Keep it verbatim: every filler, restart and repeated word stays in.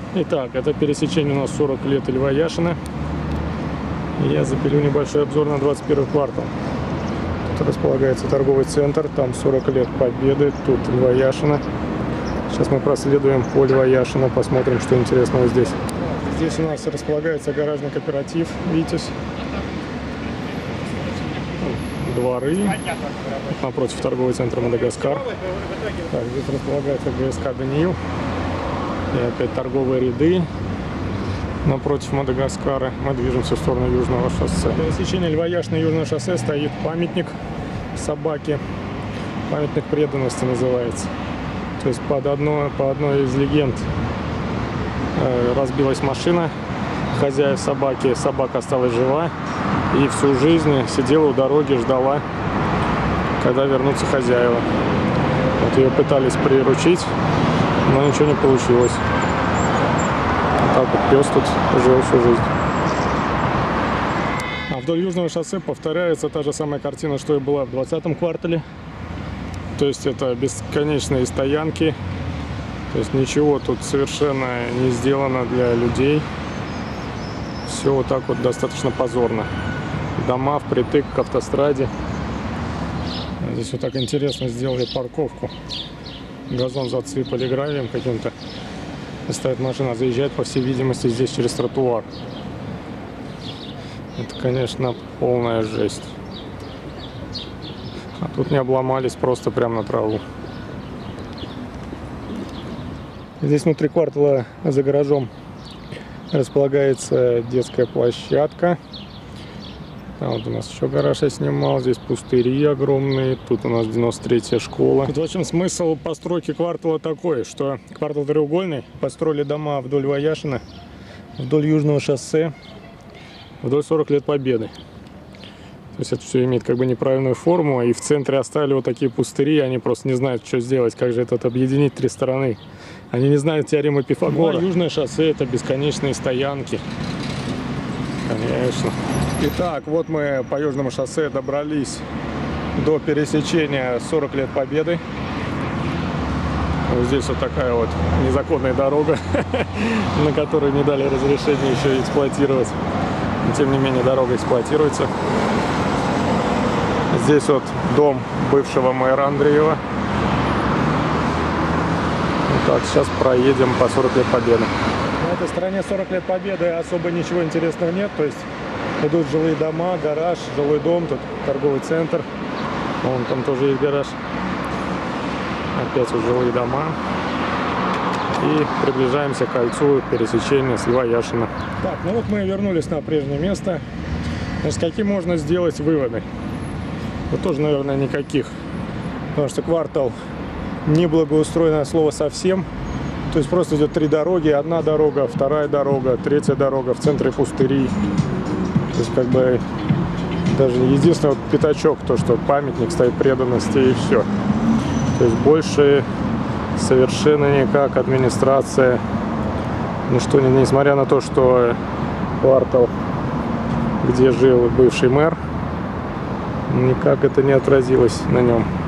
Итак, это пересечение у нас сорок лет Льва Яшина. И я запилю небольшой обзор на двадцать первый квартал. Тут располагается торговый центр, там сорок лет Победы, тут Льва Яшина. Сейчас мы проследуем по Льва Яшина, посмотрим, что интересного здесь. Здесь у нас располагается гаражный кооператив «Витязь». Дворы. Напротив торговый центр «Мадагаскар». Так, здесь располагается ГСК «Даниил». И опять торговые ряды. Напротив Мадагаскара мы движемся в сторону Южного шоссе. На пересечении Льва Яшина и Южного шоссе стоит памятник собаке. Памятник преданности называется. То есть под одной, по одной из легенд э, разбилась машина хозяев собаки. Собака осталась жива и всю жизнь сидела у дороги, ждала, когда вернутся хозяева. Вот ее пытались приручить, но ничего не получилось. Так вот пес тут жил всю жизнь. А вдоль Южного шоссе повторяется та же самая картина, что и была в двадцатом квартале. То есть это бесконечные стоянки. То есть ничего тут совершенно не сделано для людей. Все вот так вот достаточно позорно. Дома впритык к автостраде. Здесь вот так интересно сделали парковку. Газон засыпали гравием каким-то. Стоит машина, заезжает, по всей видимости, здесь через тротуар. Это, конечно, полная жесть. А тут не обломались, просто прямо на траву. Здесь внутри квартала за гаражом располагается детская площадка. А вот у нас еще гараж я снимал. Здесь пустыри огромные. Тут у нас девяносто третья школа. Тут, в общем, смысл постройки квартала такой, что квартал треугольный. Построили дома вдоль Льва Яшина, вдоль Южного шоссе, вдоль сорок лет Победы. То есть это все имеет как бы неправильную форму. И в центре оставили вот такие пустыри. Они просто не знают, что сделать. Как же это объединить три стороны. Они не знают теоремы Пифагора. Ну, а Южное шоссе — это бесконечные стоянки. Конечно. Итак, вот мы по Южному шоссе добрались до пересечения сорок лет Победы. Вот здесь вот такая вот незаконная дорога, на которую не дали разрешения еще эксплуатировать. Но, тем не менее, дорога эксплуатируется. Здесь вот дом бывшего мэра Андреева. Так, сейчас проедем по сорок лет Победы. На этой стороне сорок лет Победы особо ничего интересного нет. То есть идут жилые дома, гараж, жилой дом, тут торговый центр. Вон там тоже есть гараж. Опять вот жилые дома. И приближаемся к кольцу пересечения с Льва Яшина. Так, ну вот мы вернулись на прежнее место. Значит, какие можно сделать выводы? Вот тоже, наверное, никаких. Потому что квартал не благоустроенное слово совсем. То есть просто идет три дороги. Одна дорога, вторая дорога, третья дорога. В центре пустыри. То есть как бы даже единственный вот пятачок, то что памятник стоит преданности, и все. То есть больше совершенно никак администрация, ну что, несмотря на то, что квартал, где жил бывший мэр, никак это не отразилось на нем.